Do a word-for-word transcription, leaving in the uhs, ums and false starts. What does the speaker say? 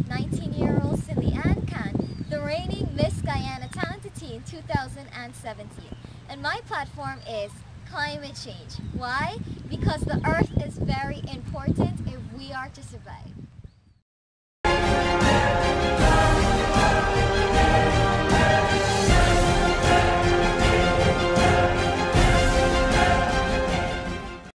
nineteen-year-old Cindy Ann Khan, the reigning Miss Guyana Talented Teen two thousand seventeen. And my platform is climate change. Why? Because the earth is very important if we are to survive.